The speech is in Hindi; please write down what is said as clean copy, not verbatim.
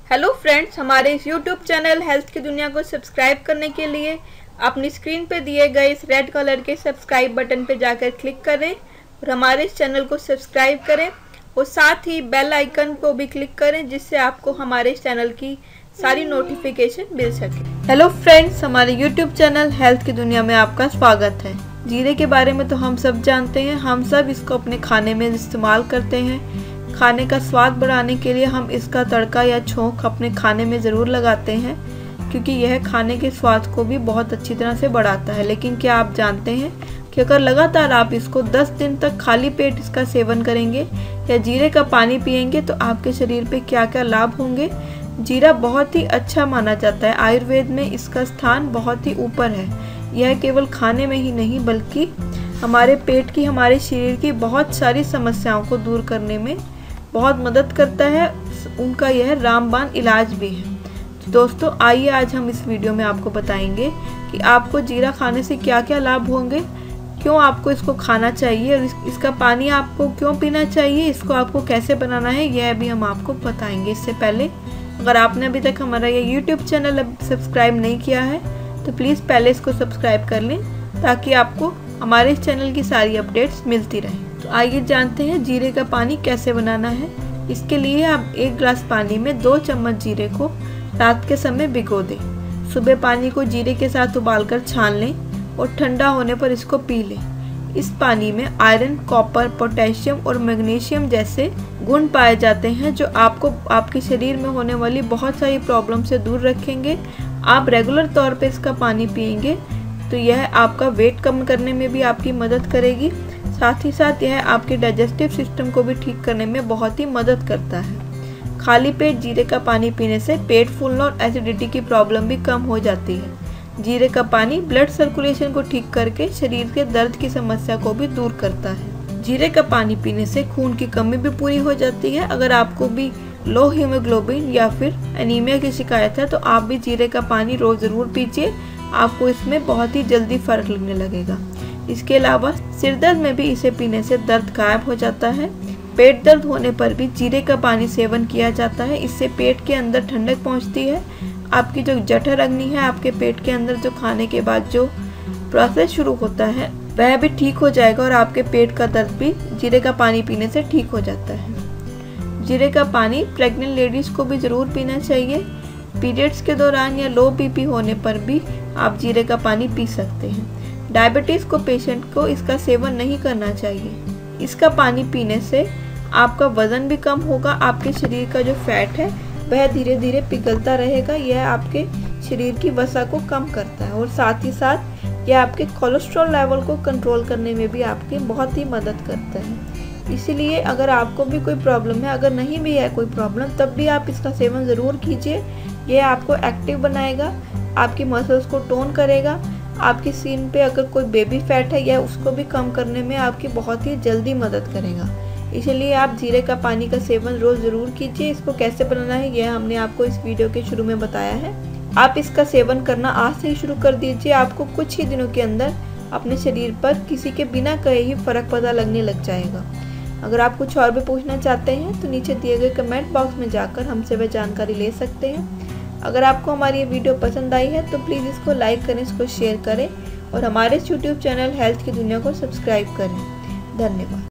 हेलो फ्रेंड्स, हमारे इस यूट्यूब चैनल हेल्थ की दुनिया को सब्सक्राइब करने के लिए अपनी स्क्रीन पे दिए गए इस रेड कलर के सब्सक्राइब बटन पे जाकर क्लिक करें और हमारे इस चैनल को सब्सक्राइब करें और साथ ही बेल आइकन को भी क्लिक करें जिससे आपको हमारे इस चैनल की सारी नोटिफिकेशन मिल सके। हेलो फ्रेंड्स, हमारे यूट्यूब चैनल हेल्थ की दुनिया में आपका स्वागत है। जीरे के बारे में तो हम सब जानते हैं, हम सब इसको अपने खाने में इस्तेमाल करते हैं। खाने का स्वाद बढ़ाने के लिए हम इसका तड़का या छौंक अपने खाने में ज़रूर लगाते हैं क्योंकि यह खाने के स्वाद को भी बहुत अच्छी तरह से बढ़ाता है। लेकिन क्या आप जानते हैं कि अगर लगातार आप इसको 10 दिन तक खाली पेट इसका सेवन करेंगे या जीरे का पानी पिएंगे तो आपके शरीर पे क्या क्या लाभ होंगे। जीरा बहुत ही अच्छा माना जाता है, आयुर्वेद में इसका स्थान बहुत ही ऊपर है। यह केवल खाने में ही नहीं बल्कि हमारे पेट की, हमारे शरीर की बहुत सारी समस्याओं को दूर करने में बहुत मदद करता है। उनका यह रामबाण इलाज भी है। तो दोस्तों, आइए आज हम इस वीडियो में आपको बताएंगे कि आपको जीरा खाने से क्या क्या लाभ होंगे, क्यों आपको इसको खाना चाहिए और इसका पानी आपको क्यों पीना चाहिए, इसको आपको कैसे बनाना है, यह भी हम आपको बताएंगे। इससे पहले अगर आपने अभी तक हमारा ये यूट्यूब चैनल सब्सक्राइब नहीं किया है तो प्लीज़ पहले इसको सब्सक्राइब कर लें ताकि आपको हमारे इस चैनल की सारी अपडेट्स मिलती रहें। तो आइए जानते हैं जीरे का पानी कैसे बनाना है। इसके लिए आप 1 गिलास पानी में 2 चम्मच जीरे को रात के समय भिगो दें। सुबह पानी को जीरे के साथ उबालकर छान लें और ठंडा होने पर इसको पी लें। इस पानी में आयरन, कॉपर, पोटेशियम और मैग्नीशियम जैसे गुण पाए जाते हैं जो आपको आपके शरीर में होने वाली बहुत सारी प्रॉब्लम से दूर रखेंगे। आप रेगुलर तौर पर इसका पानी पिएंगे तो यह आपका वेट कम करने में भी आपकी मदद करेगी। साथ ही साथ यह आपके डाइजेस्टिव सिस्टम को भी ठीक करने में बहुत ही मदद करता है। खाली पेट जीरे का पानी पीने से पेट फूलना और एसिडिटी की प्रॉब्लम भी कम हो जाती है। जीरे का पानी ब्लड सर्कुलेशन को ठीक करके शरीर के दर्द की समस्या को भी दूर करता है। जीरे का पानी पीने से खून की कमी भी पूरी हो जाती है। अगर आपको भी लो हीमोग्लोबिन या फिर एनीमिया की शिकायत है तो आप भी जीरे का पानी रोज ज़रूर पीजिए, आपको इसमें बहुत ही जल्दी फर्क लगने लगेगा। इसके अलावा सिर दर्द में भी इसे पीने से दर्द गायब हो जाता है। पेट दर्द होने पर भी जीरे का पानी सेवन किया जाता है, इससे पेट के अंदर ठंडक पहुंचती है। आपकी जो जठर अग्नि है, आपके पेट के अंदर जो खाने के बाद जो प्रोसेस शुरू होता है वह भी ठीक हो जाएगा और आपके पेट का दर्द भी जीरे का पानी पीने से ठीक हो जाता है। जीरे का पानी प्रेग्नेंट लेडीज को भी ज़रूर पीना चाहिए। पीरियड्स के दौरान या लो बीपी होने पर भी आप जीरे का पानी पी सकते हैं। डायबिटीज़ को पेशेंट को इसका सेवन नहीं करना चाहिए। इसका पानी पीने से आपका वज़न भी कम होगा, आपके शरीर का जो फैट है वह धीरे धीरे पिघलता रहेगा। यह आपके शरीर की वसा को कम करता है और साथ ही साथ यह आपके कोलेस्ट्रॉल लेवल को कंट्रोल करने में भी आपकी बहुत ही मदद करता है। इसीलिए अगर आपको भी कोई प्रॉब्लम है, अगर नहीं भी है कोई प्रॉब्लम, तब भी आप इसका सेवन ज़रूर कीजिए। यह आपको एक्टिव बनाएगा, आपकी मसल्स को टोन करेगा, आपकी स्किन पे अगर कोई बेबी फैट है या उसको भी कम करने में आपकी बहुत ही जल्दी मदद करेगा। इसलिए आप जीरे का पानी का सेवन रोज़ ज़रूर कीजिए। इसको कैसे बनाना है यह हमने आपको इस वीडियो के शुरू में बताया है। आप इसका सेवन करना आज से ही शुरू कर दीजिए। आपको कुछ ही दिनों के अंदर अपने शरीर पर किसी के बिना कहे ही फ़र्क पता लगने लग जाएगा। अगर आप कुछ और भी पूछना चाहते हैं तो नीचे दिए गए कमेंट बॉक्स में जाकर हमसे वह जानकारी ले सकते हैं। अगर आपको हमारी ये वीडियो पसंद आई है तो प्लीज़ इसको लाइक करें, इसको शेयर करें और हमारे यूट्यूब चैनल हेल्थ की दुनिया को सब्सक्राइब करें। धन्यवाद।